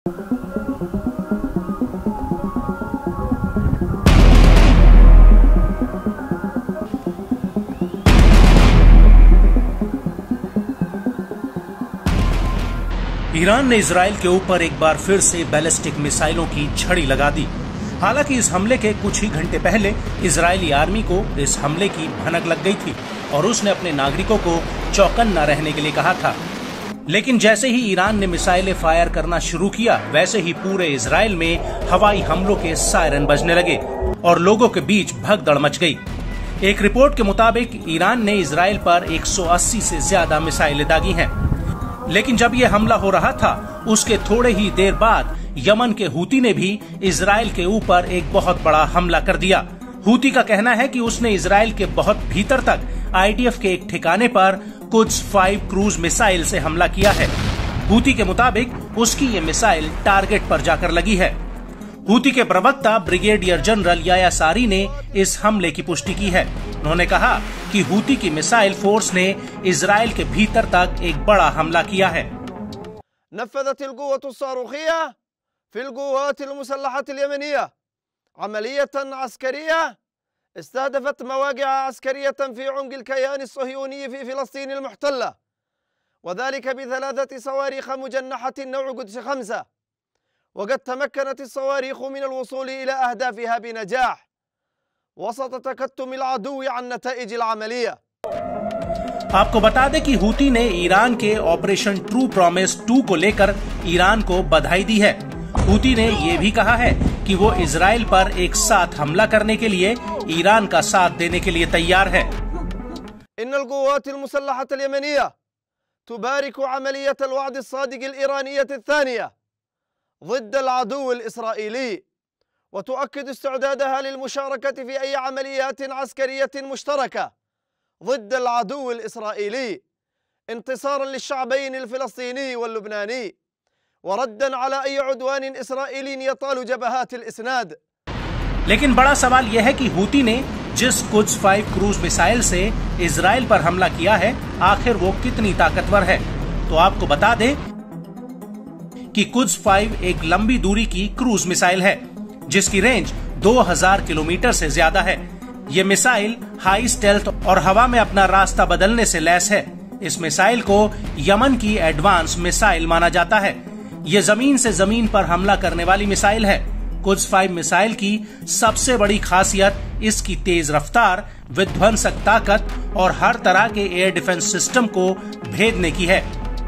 Iran ने Israel के ऊपर एक बार फिर से बैलिस्टिक मिसाइलों की झड़ी लगा दी। हालांकि इस हमले के कुछ ही घंटे पहले इजरायली आर्मी को इस हमले की भनक लग गई थी और उसने अपने नागरिकों को चौकन्ना रहने के लिए कहा था। लेकिन जैसे ही ईरान ने मिसाइलें फायर करना शुरू किया, वैसे ही पूरे इजराइल में हवाई हमलों के सायरन बजने लगे और लोगों के बीच भगदड़ मच गई। एक रिपोर्ट के मुताबिक ईरान ने इजराइल पर 180 से ज्यादा मिसाइलें दागी हैं। लेकिन जब यह हमला हो रहा था, उसके थोड़े ही देर बाद यमन के हूती ने भी इजराइल के ऊपर एक बहुत बड़ा हमला कर दिया। हूती का कहना है कि उसने इजराइल के बहुत भीतर तक आईडीएफ के एक ठिकाने पर कुद्स 5 क्रूज मिसाइल से हमला किया है। हूती के मुताबिक उसकी ये मिसाइल टारगेट पर जाकर लगी है। हूती के प्रवक्ता ब्रिगेडियर जनरल याया सारी ने इस हमले की पुष्टि की है। उन्होंने कहा कि हूती की मिसाइल फोर्स ने इजराइल के भीतर तक एक बड़ा हमला किया है। نفذت القوة الصاروخية في القوات المسلحة اليمنية عملية عسكرية استهدفت مواقع عسكرية في عمق الكيان الصهيوني في فلسطين المحتلة، وذلك ب3 صواريخ مجنحة نوع قدس 5، وقد تمكنت الصواريخ من الوصول إلى أهدافها بنجاح وسط تكتم العدو عن نتائج العملية। आपको बता दें कि हूती ने ईरान के ऑपरेशन ट्रू प्रॉमिस 2 को लेकर ईरान को बधाई दी है। हूती ने ये भी कहा है कि वो इजराइल पर एक साथ हमला करने के लिए ईरान का साथ देने के लिए तैयार है। إن القوات المسلحة اليمنية تبارك عملية الوعد الصادق الإيرانية الثانية ضد العدو الإسرائيلي، وتؤكد استعدادها للمشاركة في أي عمليات عسكرية مشتركة ضد العدو الإسرائيلي انتصارا للشعبين الفلسطيني واللبناني، وردا على أي عدوان إسرائيلي يطال جبهات الإسناد। लेकिन बड़ा सवाल यह है कि हूती ने जिस कुद्स 5 क्रूज मिसाइल से इजराइल पर हमला किया है, आखिर वो कितनी ताकतवर है। तो आपको बता दें कि कुद्स 5 एक लंबी दूरी की क्रूज मिसाइल है जिसकी रेंज 2000 किलोमीटर से ज्यादा है। ये मिसाइल हाई स्टेल्थ और हवा में अपना रास्ता बदलने से लैस है। इस मिसाइल को यमन की एडवांस मिसाइल माना जाता है। ये जमीन से जमीन पर हमला करने वाली मिसाइल है। कुद्स 5 मिसाइल की सबसे बड़ी खासियत इसकी तेज रफ्तार, विध्वंसक ताकत और हर तरह के एयर डिफेंस सिस्टम को भेदने की है।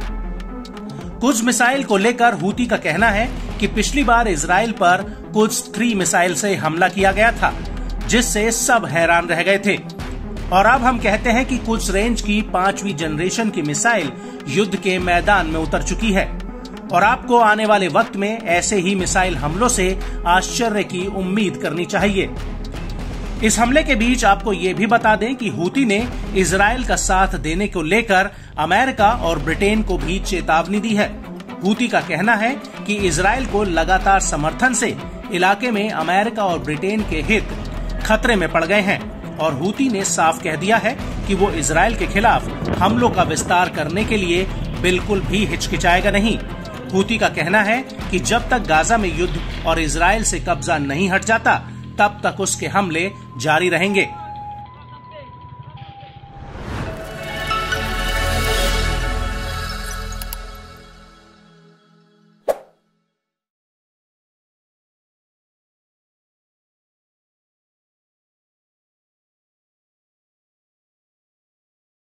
कुद्स मिसाइल को लेकर हूती का कहना है कि पिछली बार इजराइल पर कुद्स 3 मिसाइल से हमला किया गया था, जिससे सब हैरान रह गए थे। और अब हम कहते हैं कि कुद्स रेंज की 5वीं जनरेशन की मिसाइल युद्ध के मैदान में उतर चुकी है और आपको आने वाले वक्त में ऐसे ही मिसाइल हमलों से आश्चर्य की उम्मीद करनी चाहिए। इस हमले के बीच आपको ये भी बता दें कि हूती ने इजराइल का साथ देने को लेकर अमेरिका और ब्रिटेन को भी चेतावनी दी है। हूती का कहना है कि इजराइल को लगातार समर्थन से इलाके में अमेरिका और ब्रिटेन के हित खतरे में पड़ गए हैं और हूती ने साफ कह दिया है कि वो इजराइल के खिलाफ हमलों का विस्तार करने के लिए बिल्कुल भी हिचकिचाएगा नहीं। हूती का कहना है कि जब तक गाजा में युद्ध और इजराइल से कब्जा नहीं हट जाता, तब तक उसके हमले जारी रहेंगे।